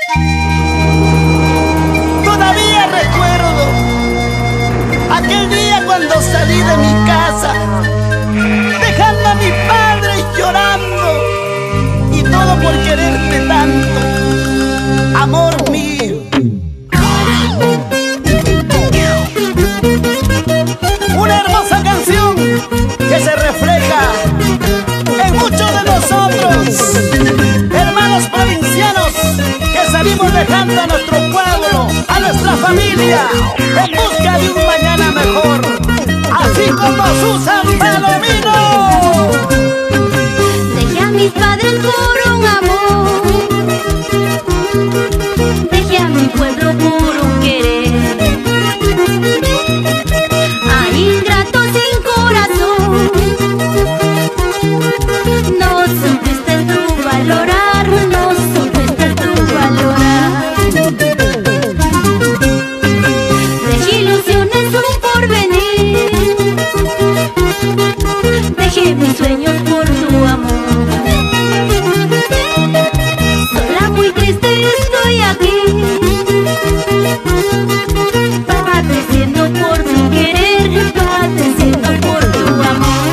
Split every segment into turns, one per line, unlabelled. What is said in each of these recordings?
Todavía recuerdo aquel día cuando salí de mi casa, dejando a mi padre llorando, y todo por quererte tanto, amor mío. Una hermosa canción que se refleja en muchos de nosotros, hermanos provincianos, que salimos dejando a nuestro pueblo, a nuestra familia, en busca de un mañana mejor, así como Susan Palomino.
Dejé a mis padres por un amor, dejé a mi pueblo por un querer, a ingrato sin corazón. No supiste tú valorar, no supiste tú valorar. Dejé ilusiones un porvenir, dejé mis sueños por tu amor. Sola muy triste estoy aquí, padeciendo por tu querer, padeciendo por tu amor.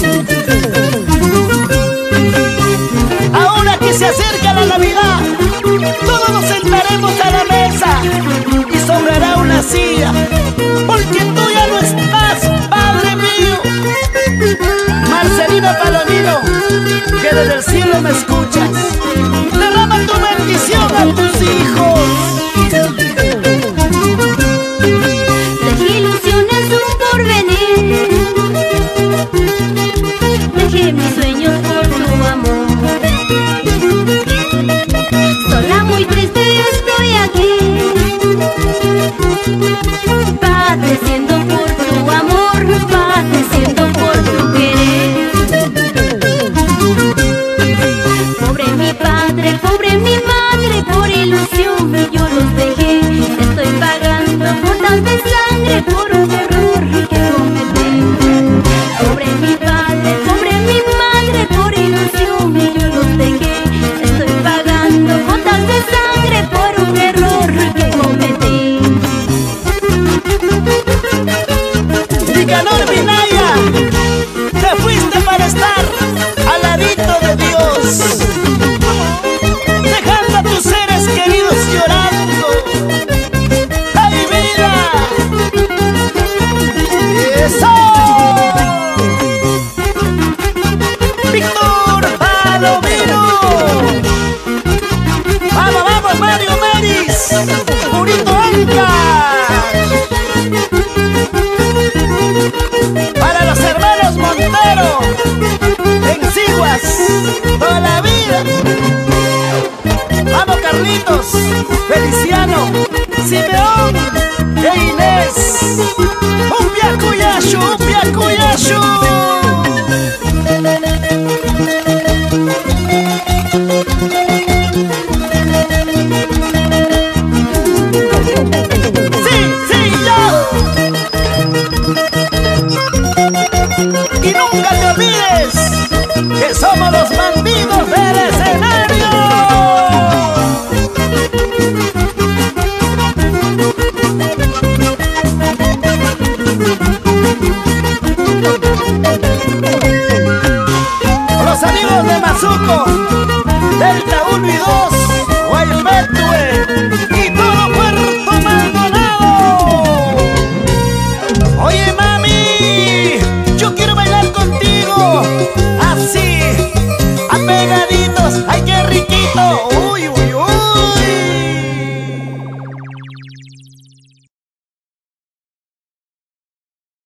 Ahora que se acerca la Navidad, todos nos sentaremos a la mesa y sobrará una silla, porque tú ya no estás, Padre mío. Marcelino Palomino, que desde el cielo me escuchas, derrama tu bendición a tus hijos.
Dejé ilusiones un porvenir, dejé mis sueños por tu amor. Sola muy triste estoy aquí, padeciendo por tu amor, padeciendo por tu querer. Pobre mi padre, pobre mi madre, por ilusión yo los dejé. Estoy pagando gotas de sangre por un error que cometí. Pobre mi padre, pobre mi madre, por ilusión yo los dejé. Estoy pagando gotas de sangre por un error que cometí.
Nicanor Minaya, te fuiste para estar al ladito de Dios, dejando a tus seres queridos llorando. ¡Ay, vida! ¡Eso! Víctor Palomino. ¡Vamos, vamos, Mario Meris! ¡Purito Anca! Para los hermanos Montero, en Siguas, toda la vida. Vamos, Carlitos, Feliciano, Simeón e Inés. Un viacuyacho, un viacuyacho. Sí, sí, yo. Y nunca te olvides que somos los